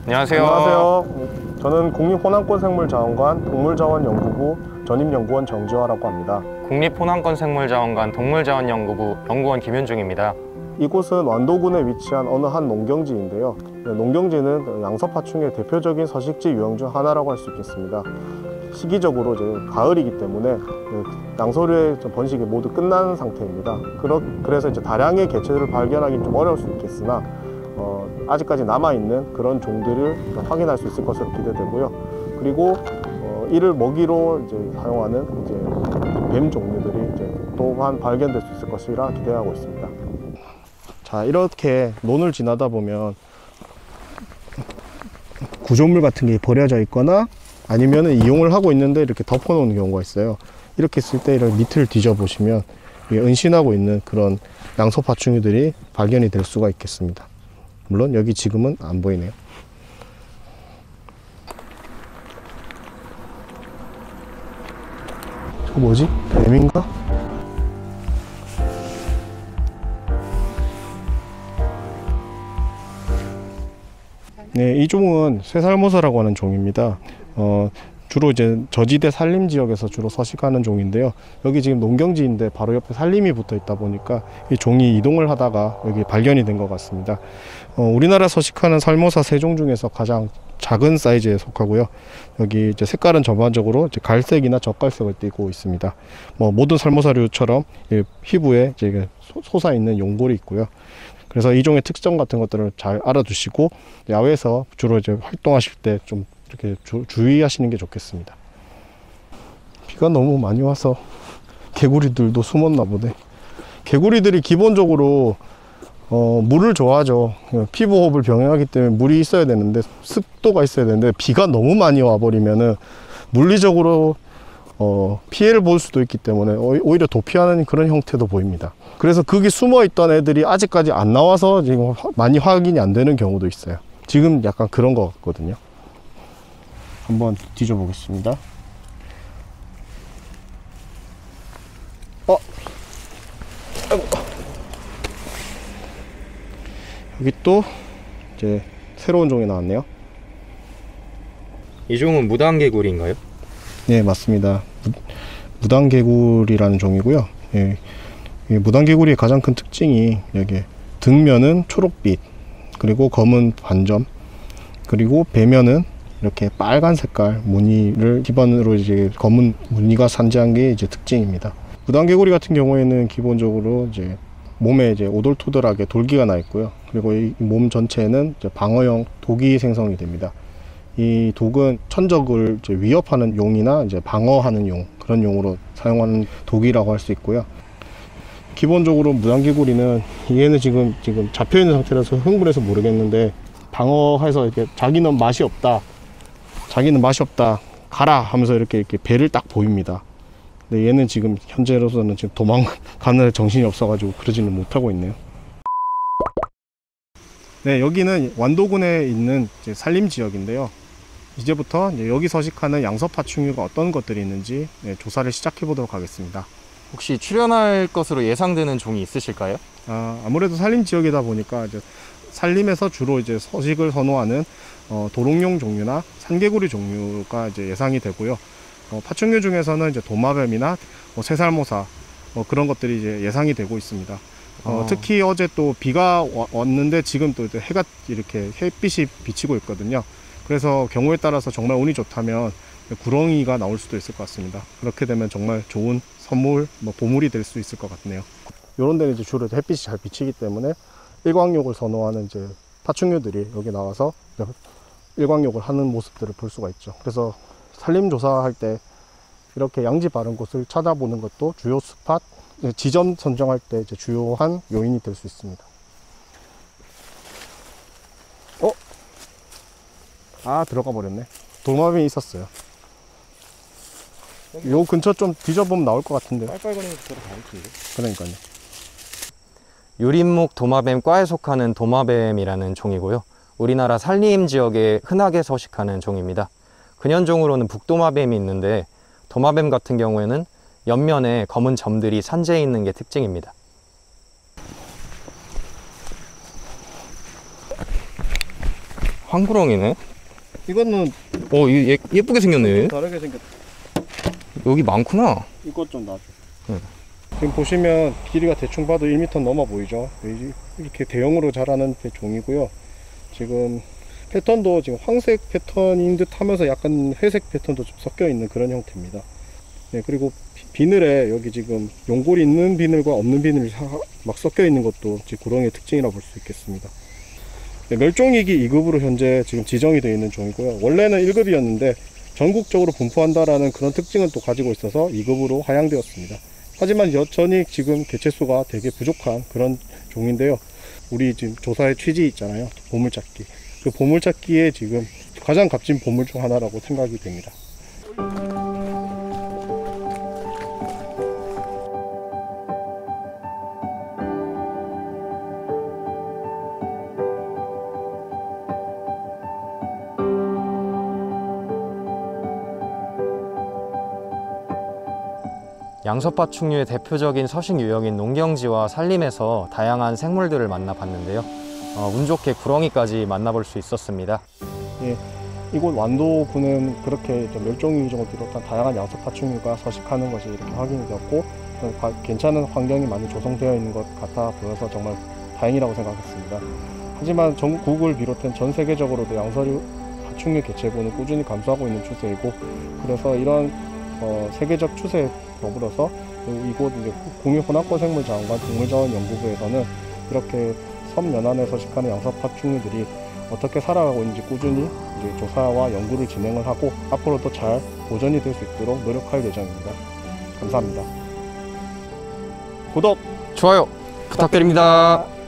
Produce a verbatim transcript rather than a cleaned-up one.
안녕하세요. 안녕하세요. 저는 국립호남권생물자원관 동물자원연구부 전임연구원 정지화라고 합니다. 국립호남권생물자원관 동물자원연구부 연구원 김현중입니다. 이곳은 완도군에 위치한 어느 한 농경지인데요. 농경지는 양서파충의 대표적인 서식지 유형 중 하나라고 할 수 있겠습니다. 시기적으로 이제 가을이기 때문에 양서류의 번식이 모두 끝난 상태입니다. 그래서 이제 다량의 개체들을 발견하기는 좀 어려울 수 있겠으나 어, 아직까지 남아있는 그런 종들을 확인할 수 있을 것으로 기대되고요. 그리고 어, 이를 먹이로 이제 사용하는 이제 뱀 종류들이 이제 또한 발견될 수 있을 것이라 기대하고 있습니다. 자, 이렇게 논을 지나다 보면 구조물 같은 게 버려져 있거나 아니면 이용을 하고 있는데 이렇게 덮어 놓는 경우가 있어요. 이렇게 있을 때 이런 밑을 뒤져 보시면 은신하고 있는 그런 양서파충류들이 발견이 될 수가 있겠습니다. 물론 여기 지금은 안 보이네요. 저거 뭐지? 뱀인가? 네, 이 종은 쇠살모사라고 하는 종입니다. 어, 주로 이제 저지대 산림 지역에서 주로 서식하는 종인데요. 여기 지금 농경지인데 바로 옆에 산림이 붙어 있다 보니까 이 종이 이동을 하다가 여기 발견이 된 것 같습니다. 어, 우리나라 서식하는 살모사 세 종 중에서 가장 작은 사이즈에 속하고요. 여기 이제 색깔은 전반적으로 이제 갈색이나 젓갈색을 띠고 있습니다. 뭐 모든 살모사류처럼 피부에 이제 솟아 있는 용골이 있고요. 그래서 이 종의 특성 같은 것들을 잘 알아두시고 야외에서 주로 이제 활동하실 때 좀 이렇게 주, 주의하시는 게 좋겠습니다. 비가 너무 많이 와서 개구리들도 숨었나 보네. 개구리들이 기본적으로 어, 물을 좋아하죠. 피부호흡을 병행하기 때문에 물이 있어야 되는데 습도가 있어야 되는데 비가 너무 많이 와버리면은 물리적으로 어, 피해를 볼 수도 있기 때문에 오히려 도피하는 그런 형태도 보입니다. 그래서 거기 숨어 있던 애들이 아직까지 안 나와서 지금 많이 확인이 안 되는 경우도 있어요. 지금 약간 그런 것 같거든요. 한번 뒤져 보겠습니다. 어, 아이고. 여기 또 이제 새로운 종이 나왔네요. 이 종은 무당개구리인가요? 네, 맞습니다. 무, 무당개구리라는 종이고요. 예, 무당개구리의 가장 큰 특징이 여기 등면은 초록빛, 그리고 검은 반점, 그리고 배면은 이렇게 빨간 색깔 무늬를 기반으로 이제 검은 무늬가 산재한 게 이제 특징입니다. 무당개구리 같은 경우에는 기본적으로 이제 몸에 이제 오돌토돌하게 돌기가 나 있고요. 그리고 이 몸 전체에는 이제 방어형 독이 생성이 됩니다. 이 독은 천적을 이제 위협하는 용이나 이제 방어하는 용, 그런 용으로 사용하는 독이라고 할 수 있고요. 기본적으로 무당개구리는 얘는 지금 지금 잡혀 있는 상태라서 흥분해서 모르겠는데 방어해서 이렇게 자기는 맛이 없다, 자기는 맛이 없다, 가라 하면서 이렇게 이렇게 배를 딱 보입니다. 근데 얘는 지금 현재로서는 지금 도망가는 정신이 없어가지고 그러지는 못하고 있네요. 네, 여기는 완도군에 있는 이제 산림 지역인데요. 이제부터 이제 여기 서식하는 양서파충류가 어떤 것들이 있는지 네, 조사를 시작해 보도록 하겠습니다. 혹시 출연할 것으로 예상되는 종이 있으실까요? 아, 아무래도 산림 지역이다 보니까 이제 산림에서 주로 이제 서식을 선호하는 어, 도롱뇽 종류나 산개구리 종류가 이제 예상이 되고요. 어, 파충류 중에서는 이제 도마뱀이나 뭐 새살모사 뭐 그런 것들이 이제 예상이 되고 있습니다. 어, 어. 특히 어제 또 비가 와, 왔는데 지금 또 해가 이렇게 햇빛이 비치고 있거든요. 그래서 경우에 따라서 정말 운이 좋다면 구렁이가 나올 수도 있을 것 같습니다. 그렇게 되면 정말 좋은 선물, 뭐 보물이 될 수 있을 것 같네요. 이런 데는 이제 주로 햇빛이 잘 비치기 때문에 일광욕을 선호하는 이제 파충류들이 여기 나와서 일광욕을 하는 모습들을 볼 수가 있죠. 그래서 산림 조사할 때 이렇게 양지 바른 곳을 찾아보는 것도 주요 스팟, 지점 선정할 때 이제 주요한 요인이 될 수 있습니다. 어? 아, 들어가 버렸네. 도마뱀이 있었어요. 요 근처 좀 뒤져보면 나올 것 같은데요. 빨빨거리는 것처럼 다른데. 그러니까요. 유린목 도마뱀과에 속하는 도마뱀이라는 종이고요. 우리나라 산림 지역에 흔하게 서식하는 종입니다. 근현종으로는 북도마뱀이 있는데 도마뱀 같은 경우에는 옆면에 검은 점들이 산재해 있는 게 특징입니다. 황구렁이네. 이거는 어, 이 예, 예쁘게 생겼네. 다르게 생겼. 여기 많구나. 이것 좀 놔줘. 응. 지금 보시면 길이가 대충 봐도 일 미터 넘어 보이죠? 이렇게 대형으로 자라는 종이고요. 지금 패턴도 지금 황색 패턴인 듯 하면서 약간 회색 패턴도 좀 섞여 있는 그런 형태입니다. 네, 그리고 비늘에 여기 지금 용골이 있는 비늘과 없는 비늘이 막 섞여 있는 것도 지금 구렁이의 특징이라 볼 수 있겠습니다. 네, 멸종위기 이 급으로 현재 지금 지정이 되어 있는 종이고요. 원래는 일 급이었는데 전국적으로 분포한다라는 그런 특징을 또 가지고 있어서 이 급으로 하향되었습니다. 하지만 여전히 지금 개체수가 되게 부족한 그런 종인데요. 우리 지금 조사의 취지 있잖아요. 보물찾기. 그 보물찾기에 지금 가장 값진 보물 중 하나라고 생각이 됩니다. 양서파충류의 대표적인 서식 유형인 농경지와 산림에서 다양한 생물들을 만나봤는데요. 어, 운 좋게 구렁이까지 만나볼 수 있었습니다. 예, 이곳 완도군은 그렇게 멸종위기종을 비롯한 다양한 양서파충류가 서식하는 것이 이렇게 확인이 되었고 괜찮은 환경이 많이 조성되어 있는 것 같아 보여서 정말 다행이라고 생각했습니다. 하지만 전국을 비롯한 전 세계적으로도 양서류 파충류 개체군은 꾸준히 감소하고 있는 추세이고 그래서 이런 어, 세계적 추세에 더불어서 이곳 이제 국립호남권생물자원관 동물자원연구부에서는 이렇게 섬 연안에 서식하는 양서파충류들이 어떻게 살아가고 있는지 꾸준히 이제 조사와 연구를 진행을 하고 앞으로도 잘 보존이 될 수 있도록 노력할 예정입니다. 감사합니다. 구독, 좋아요 부탁드립니다.